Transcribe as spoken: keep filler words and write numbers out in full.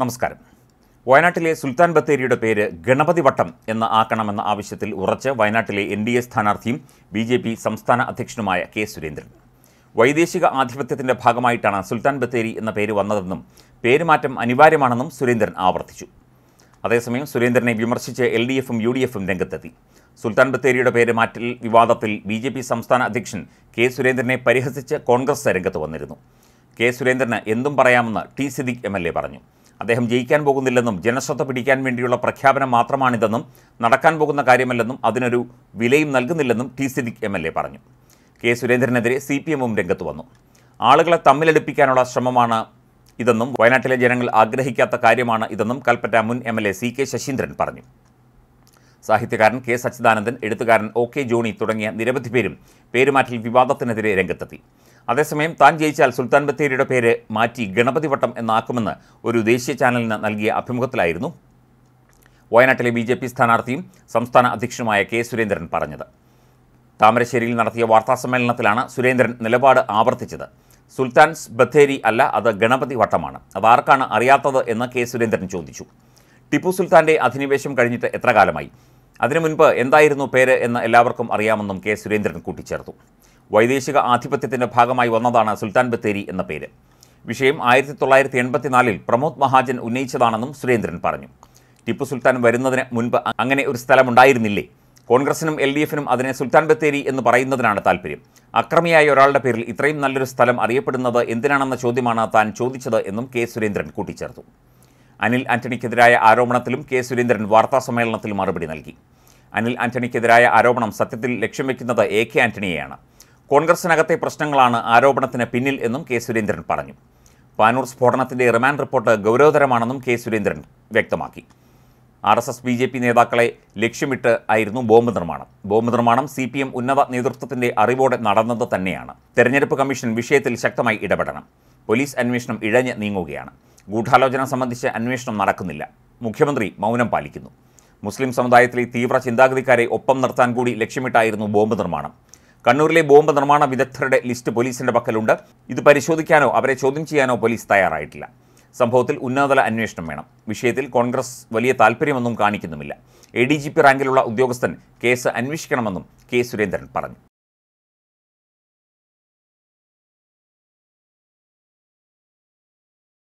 നമസ്കാരം. വയനാട്ടിലെ സുൽത്താൻ ബത്തേരിയുടെ പേര് ഗണപതി വട്ടം എന്ന് ആക്കണമെന്ന ആവശ്യത്തിൽ ഉറച്ച് വയനാട്ടിലെ എൻ ഡി എ സ്ഥാനാർത്ഥിയും ബി ജെ പി സംസ്ഥാന അധ്യക്ഷനുമായ കെ സുരേന്ദ്രൻ. വൈദേശിക ആധിപത്യത്തിന്റെ ഭാഗമായിട്ടാണ് സുൽത്താൻ ബത്തേരി എന്ന പേര് വന്നതെന്നും പേരുമാറ്റം അനിവാര്യമാണെന്നും സുരേന്ദ്രൻ ആവർത്തിച്ചു. അതേസമയം സുരേന്ദ്രനെ വിമർശിച്ച് എൽ ഡി എഫും യു ഡി എഫും രംഗത്തെത്തി. സുൽത്താൻ ബത്തേരിയുടെ പേര് മാറ്റൽ വിവാദത്തിൽ ബി ജെ പി സംസ്ഥാന അധ്യക്ഷൻ കെ സുരേന്ദ്രനെ പരിഹസിച്ച് കോൺഗ്രസ് രംഗത്ത് വന്നിരുന്നു. കെ സുരേന്ദ്രന് എന്തും പറയാമെന്ന് T Siddique M L A പറഞ്ഞു. അദ്ദേഹം ജയിക്കാൻ പോകുന്നില്ലെന്നും ജനശ്രദ്ധ പിടിക്കാൻ വേണ്ടിയുള്ള പ്രഖ്യാപനം മാത്രമാണിതെന്നും നടക്കാൻ പോകുന്ന കാര്യമല്ലെന്നും അതിനൊരു വിലയും നൽകുന്നില്ലെന്നും T Siddique M L A പറഞ്ഞു. കെ സുരേന്ദ്രനെതിരെ സി പി എമ്മും രംഗത്ത് വന്നു. ആളുകളെ തമ്മിലടുപ്പിക്കാനുള്ള ശ്രമമാണ് ഇതെന്നും വയനാട്ടിലെ ജനങ്ങൾ ആഗ്രഹിക്കാത്ത കാര്യമാണ് ഇതെന്നും കൽപ്പറ്റ മുൻ M L A C K Saseendran പറഞ്ഞു. സാഹിത്യകാരൻ കെ സച്ചിദാനന്ദൻ, എഴുത്തുകാരൻ ഒ കെ ജോണി തുടങ്ങിയ നിരവധി പേരും പേരുമാറ്റൽ വിവാദത്തിനെതിരെ രംഗത്തെത്തി. അതേസമയം താൻ ജയിച്ചാൽ സുൽത്താൻ ബത്തേരിയുടെ പേര് മാറ്റി ഗണപതി വട്ടം എന്നാക്കുമെന്ന് ഒരു ദേശീയ ചാനലിന് നൽകിയ അഭിമുഖത്തിലായിരുന്നു വയനാട്ടിലെ ബി ജെ പി സ്ഥാനാർത്ഥിയും സംസ്ഥാന അധ്യക്ഷനുമായ കെ സുരേന്ദ്രൻ പറഞ്ഞത്. താമരശ്ശേരിയിൽ നടത്തിയ വാർത്താസമ്മേളനത്തിലാണ് സുരേന്ദ്രൻ നിലപാട് ആവർത്തിച്ചത്. സുൽത്താൻസ് ബത്തേരി അല്ല, അത് ഗണപതി വട്ടമാണ്. അതാർക്കാണ് അറിയാത്തത് എന്ന് കെ സുരേന്ദ്രൻ ചോദിച്ചു. ടിപ്പു സുൽത്താൻ്റെ അധിനിവേശം കഴിഞ്ഞിട്ട് എത്ര കാലമായി? അതിനു മുൻപ് എന്തായിരുന്നു പേര് എന്ന് എല്ലാവർക്കും അറിയാമെന്നും കെ സുരേന്ദ്രൻ കൂട്ടിച്ചേർത്തു. വൈദേശിക ആധിപത്യത്തിൻ്റെ ഭാഗമായി വന്നതാണ് സുൽത്താൻ ബത്തേരി എന്ന പേര്. വിഷയം ആയിരത്തി തൊള്ളായിരത്തി എൺപത്തിനാലിൽ പ്രമോദ് മഹാജൻ ഉന്നയിച്ചതാണെന്നും സുരേന്ദ്രൻ പറഞ്ഞു. ടിപ്പു സുൽത്താൻ വരുന്നതിന് മുൻപ് അങ്ങനെ ഒരു സ്ഥലമുണ്ടായിരുന്നില്ലേ? കോൺഗ്രസിനും എൽ ഡി എഫിനും അതിനെ സുൽത്താൻ ബത്തേരി എന്ന് പറയുന്നതിനാണ് താല്പര്യം. അക്രമിയായ ഒരാളുടെ പേരിൽ ഇത്രയും നല്ലൊരു സ്ഥലം അറിയപ്പെടുന്നത് എന്തിനാണെന്ന ചോദ്യമാണ് താൻ ചോദിച്ചത് എന്നും കെ സുരേന്ദ്രൻ കൂട്ടിച്ചേർത്തു. അനിൽ ആന്റണിക്കെതിരായ ആരോപണത്തിലും കെ സുരേന്ദ്രൻ വാർത്താസമ്മേളനത്തിൽ മറുപടി നൽകി. അനിൽ ആന്റണിക്കെതിരായ ആരോപണം സത്യത്തിൽ ലക്ഷ്യം വയ്ക്കുന്നത് എ കെ ആന്റണിയെയാണ്. കോൺഗ്രസിനകത്തെ പ്രശ്നങ്ങളാണ് ആരോപണത്തിന് പിന്നിൽ എന്നും കെ സുരേന്ദ്രൻ പറഞ്ഞു. പാനൂർ സ്ഫോടനത്തിൻ്റെ റിമാൻഡ് റിപ്പോർട്ട് ഗൗരവതരമാണെന്നും കെ സുരേന്ദ്രൻ വ്യക്തമാക്കി. R S S B J P നേതാക്കളെ ലക്ഷ്യമിട്ട് ആയിരുന്നു ബോംബ് നിർമ്മാണം. ബോംബ് നിർമ്മാണം സി പി എം ഉന്നത നേതൃത്വത്തിൻ്റെ അറിവോടെ നടന്നത് തന്നെയാണ്. തെരഞ്ഞെടുപ്പ് കമ്മീഷൻ വിഷയത്തിൽ ശക്തമായി ഇടപെടണം. പോലീസ് അന്വേഷണം ഇഴഞ്ഞ് നീങ്ങുകയാണ്. ഗൂഢാലോചന സംബന്ധിച്ച് അന്വേഷണം നടക്കുന്നില്ല. മുഖ്യമന്ത്രി മൗനം പാലിക്കുന്നു. മുസ്ലിം സമുദായത്തിലെ തീവ്ര ചിന്താഗതിക്കാരെ ഒപ്പം നിർത്താൻ കൂടി ലക്ഷ്യമിട്ടായിരുന്നു ബോംബ് നിർമ്മാണം. കണ്ണൂരിലെ ബോംബ് നിർമ്മാണ വിദഗ്ധരുടെ ലിസ്റ്റ് പോലീസിന്റെ പക്കലുണ്ട്. ഇത് പരിശോധിക്കാനോ അവരെ ചോദ്യം ചെയ്യാനോ പോലീസ് തയ്യാറായിട്ടില്ല. സംഭവത്തിൽ ഉന്നതതല അന്വേഷണം വേണം. വിഷയത്തിൽ കോൺഗ്രസ് വലിയ താൽപ്പര്യമൊന്നും കാണിക്കുന്നുമില്ല. എ ഡി ജി പി റാങ്കിലുള്ള ഉദ്യോഗസ്ഥൻ കേസ് അന്വേഷിക്കണമെന്നും കെ സുരേന്ദ്രൻ പറഞ്ഞു.